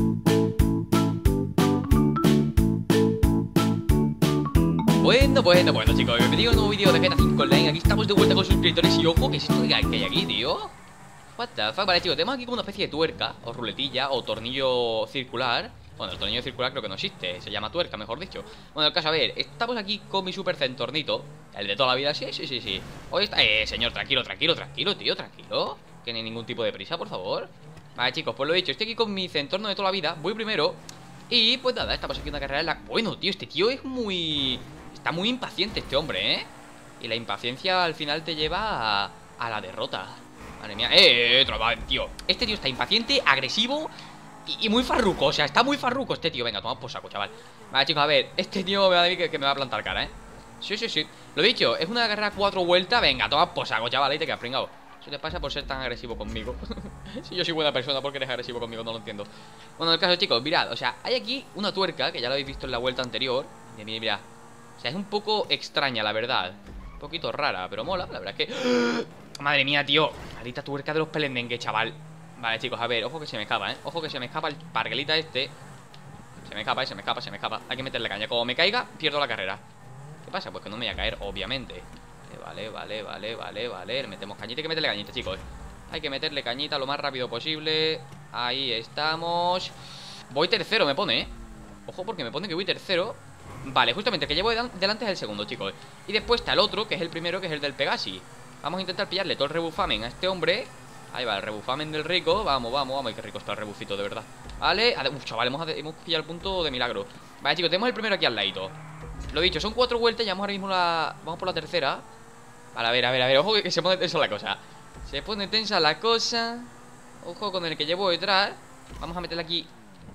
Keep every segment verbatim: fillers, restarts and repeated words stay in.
Bueno, bueno, bueno, chicos, bienvenidos a un nuevo vídeo de G T A cinco Online. Aquí estamos de vuelta con suscriptores y ojo, ¿qué es esto que hay, que hay aquí, tío? What the fuck, vale, chicos, tenemos aquí como una especie de tuerca, o ruletilla, o tornillo circular. Bueno, el tornillo circular creo que no existe, se llama tuerca, mejor dicho. Bueno, el caso, a ver, estamos aquí con mi super centornito, el de toda la vida, sí, sí, sí, sí. Hoy está, eh, señor, tranquilo, tranquilo, tranquilo, tío, tranquilo. Que no hay ningún tipo de prisa, por favor. Vale, chicos, pues lo he dicho, estoy aquí con mi centorno de toda la vida, voy primero. Y pues nada, estamos aquí en una carrera en la... Bueno, tío, este tío es muy... Está muy impaciente este hombre, ¿eh? Y la impaciencia al final te lleva a, a la derrota. Madre mía, eh, eh, eh, tío. Este tío está impaciente, agresivo y, y muy farruco, o sea, está muy farruco este tío. Venga, toma por saco, chaval. Vale, chicos, a ver, este tío me va a decir que, que me va a plantar cara, ¿eh? Sí, sí, sí, lo he dicho, es una carrera cuatro vueltas. Venga, toma por saco, chaval, ahí te quedas pringado. Eso te pasa por ser tan agresivo conmigo. Si yo soy buena persona, ¿por qué eres agresivo conmigo? No lo entiendo. Bueno, en el caso, chicos, mirad, o sea, hay aquí una tuerca que ya lo habéis visto en la vuelta anterior. Mirad, mirad, mirad. O sea, es un poco extraña, la verdad. Un poquito rara, pero mola, la verdad es que... Madre mía, tío. Maldita tuerca de los pelendengue, chaval. Vale, chicos, a ver, ojo que se me escapa, ¿eh? Ojo que se me escapa el parguelita este. Se me escapa, eh, se me escapa, se me escapa. Hay que meterle caña. Como me caiga, pierdo la carrera. ¿Qué pasa? Pues que no me voy a caer, obviamente. Vale, vale, vale, vale, vale. Le metemos cañita, hay que meterle cañita, chicos. Hay que meterle cañita lo más rápido posible. Ahí estamos. Voy tercero, me pone, ¿eh? Ojo, porque me pone que voy tercero. Vale, justamente el que llevo delante es el segundo, chicos. Y después está el otro, que es el primero, que es el del Pegasi. Vamos a intentar pillarle todo el rebufamen a este hombre. Ahí va, el rebufamen del rico. Vamos, vamos, vamos. Ay, qué rico está el rebucito, de verdad. Vale, uf, chaval, hemos, hemos pillado el punto de milagro. Vale, chicos, tenemos el primero aquí al ladito. Lo dicho, son cuatro vueltas. Llevamos ahora mismo la... Vamos por la tercera. Vale, a ver, a ver, a ver. Ojo que se pone tensa la cosa. Se pone tensa la cosa. Ojo con el que llevo detrás. Vamos a meterle aquí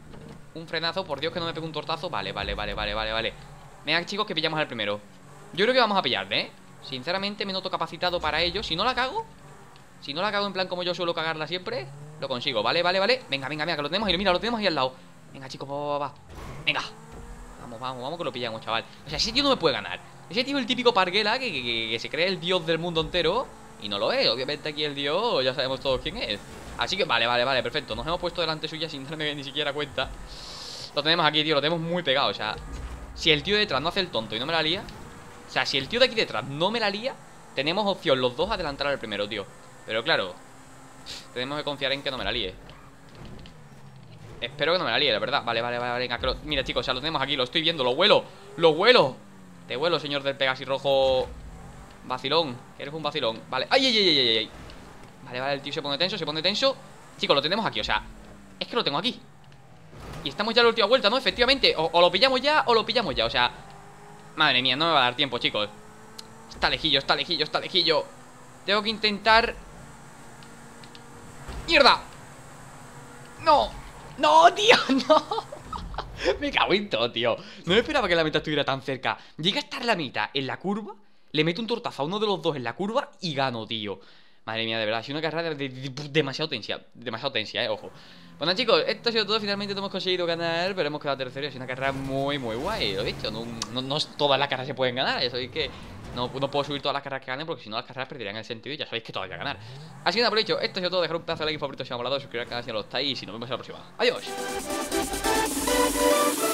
un frenazo, por Dios que no me pegue un tortazo. Vale, vale, vale, vale, vale, vale. Venga, chicos, que pillamos al primero. Yo creo que vamos a pillarle, ¿eh? Sinceramente me noto capacitado para ello. Si no la cago, si no la cago en plan como yo suelo cagarla siempre, lo consigo, vale, vale, vale. Venga, venga, venga, que lo tenemos ahí, mira, lo tenemos ahí al lado. Venga, chicos, va, va, va. Venga. Vamos, vamos, vamos que lo pillamos, chaval. O sea, ese tío no me puede ganar. Ese tío es el típico parguela que, que, que, que se cree el dios del mundo entero. Y no lo es, obviamente aquí el dios ya sabemos todos quién es. Así que vale, vale, vale, perfecto. Nos hemos puesto delante suya sin darme ni siquiera cuenta. Lo tenemos aquí, tío, lo tenemos muy pegado, o sea, si el tío de detrás no hace el tonto y no me la lía. O sea, si el tío de aquí detrás no me la lía, tenemos opción los dos a adelantar al primero, tío. Pero claro, tenemos que confiar en que no me la líe. Espero que no me la líe, la verdad. Vale, vale, vale, venga, mira, chicos, o sea, lo tenemos aquí, lo estoy viendo, lo vuelo. Lo vuelo. Te vuelo, señor del Pegasi rojo. Vacilón, eres un vacilón. Vale, ay, ay, ay, ay, ay. Vale, vale, el tío se pone tenso, se pone tenso. Chicos, lo tenemos aquí, o sea, es que lo tengo aquí. Y estamos ya en la última vuelta, ¿no? Efectivamente, o, o lo pillamos ya o lo pillamos ya, o sea... Madre mía, no me va a dar tiempo, chicos. Está lejillo, está lejillo, está lejillo. Tengo que intentar... ¡Mierda! ¡No! ¡No, tío! ¡No! Me cago en todo, tío. No me esperaba que la meta estuviera tan cerca. Llega a estar la mitad en la curva, le meto un tortazo a uno de los dos en la curva y gano, tío. Madre mía, de verdad, ha sido una carrera de, de, de, de, demasiado tensia. Demasiado tensia, eh, ojo. Bueno, chicos, esto ha sido todo. Finalmente no hemos conseguido ganar, pero hemos quedado tercero. Es una carrera muy, muy guay, lo he dicho. No, no, no todas las carreras se pueden ganar. Ya sabéis que no, no puedo subir todas las carreras que gane, porque si no las carreras perderían el sentido. Y ya sabéis que todas voy a ganar. Así que nada, por dicho, esto ha sido todo. Dejar un pedazo de like y favorito si os ha molado, suscribiros al canal si no lo estáis. Y nos vemos en la próxima. Adiós.